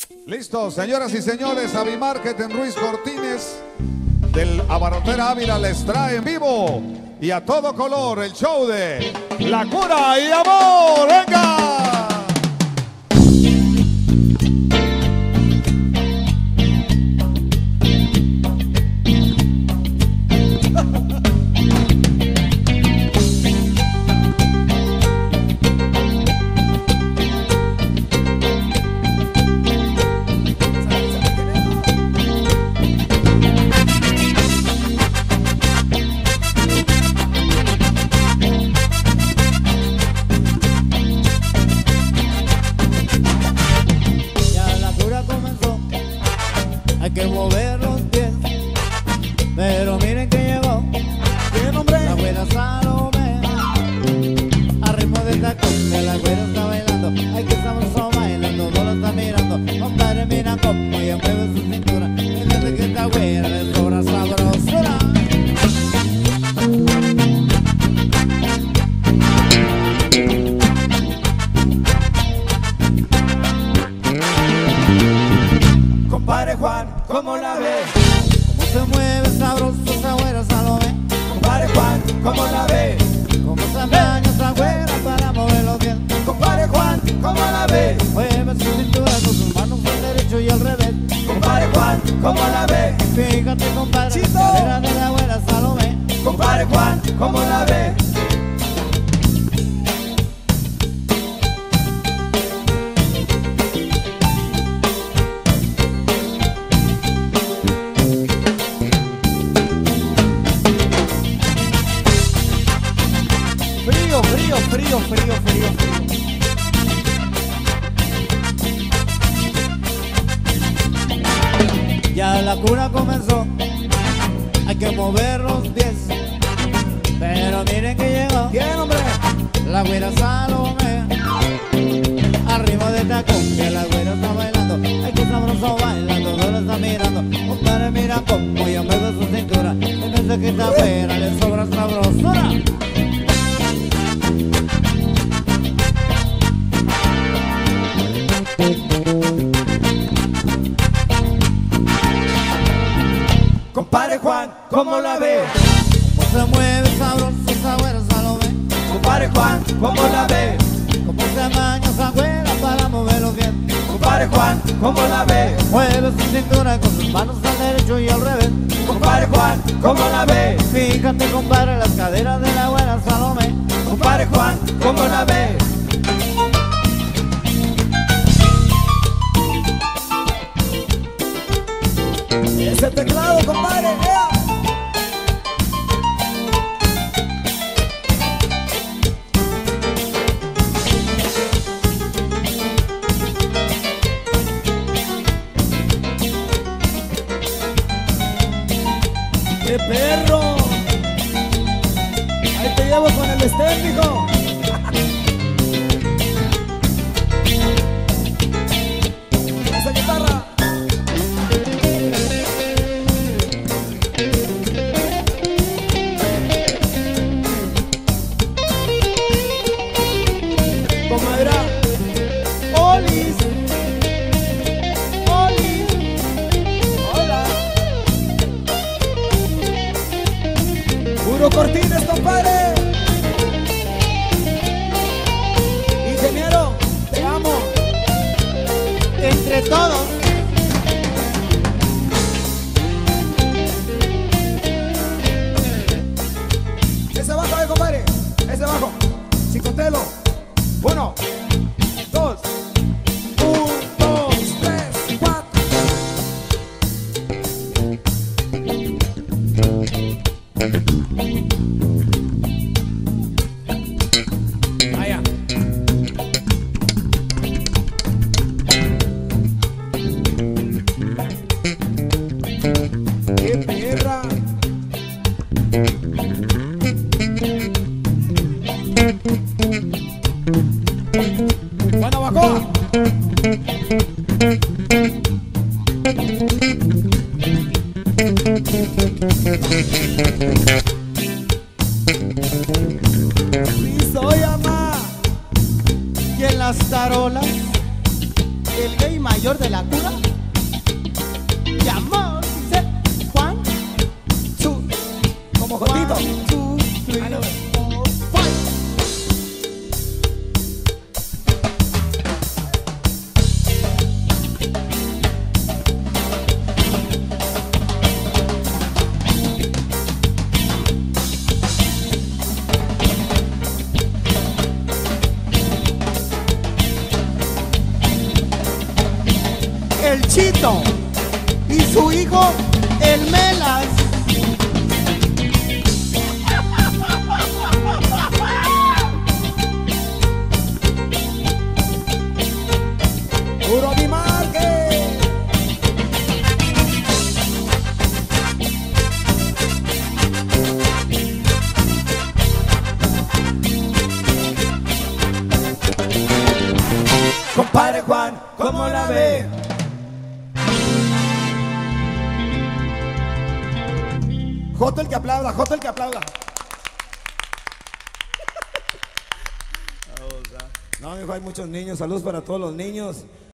Listo, señoras y señores, Avi Marketing Ruiz Cortines del Abarrotera Ávila les trae en vivo y a todo color el show de La Cura y Amor. ¡Venga! Hay que mover los pies, pero miren que llegó. ¿Qué nombre? La güera Salomé. A ritmo de tacón, que la güera está bailando. Hay que sabroso bailando, no lo está mirando. Compadre, mira cómo ella mueve su cintura. Fíjate que esta güera le sobra sabrosura. Compadre Juan, ¿cómo la ves? Cómo se mueve sabroso esa güera Salomé. Compadre Juan, ¿cómo la ves? Cómo se baña esa güera para mover los pies. Compadre Juan, ¿cómo la ves? Mueve su cintura con sus manos al derecho y al revés. Compadre Juan, ¿cómo la ves? Fíjate, compadre, Chito. la cadera de la güera Salomé. Compadre Juan, ¿cómo la ves? Frío. Ya la cura comenzó, hay que mover los pies, pero miren que llegó. ¿Quién, hombre? La güera Salomé. Arriba de tacón, que la güera está bailando. Hay que sabroso bailando, no lo está mirando. Compadre, mira cómo ella mueve su cintura. Fíjense que esta güera le sobra sabrosura. Compadre Juan, ¿cómo la ves? Cómo se mueve sabroso esa güera Salomé. Compadre Juan, ¿cómo la ves? Cómo se baña esa güera para mover los pies. Compadre Juan, ¿cómo la ves? Mueve su cintura con sus manos al derecho y al revés. Compadre Juan, ¿cómo la ves? Fíjate, compadre, las caderas de la güera Salomé. Compadre Juan, ¿cómo la ves? Ese teclado, compadre, ¡ea! ¡Qué perro! Ahí te llevo con el estético. Esa guitarra. Comadre, Olis. Hola. Puro Cortines, compadre. Ingeniero, te amo. Entre todos. Ese bajo, compadre. Ese bajo. Chicotelo. 1, 2. 1, 2, 3, 4. Vaya. ¡Qué perra! Guanabacoa. Y en las tarolas, el gay mayor. mayor de la cura y amor, dice Juan. Como Jotito. 1, 2, 3, 4, 5. El Chito y su hijo el Melas. Puro mi marque. Compadre Juan, ¿cómo la ve? Joto el que aplauda, Joto el que aplauda. No, mijo, hay muchos niños. Saludos para todos los niños.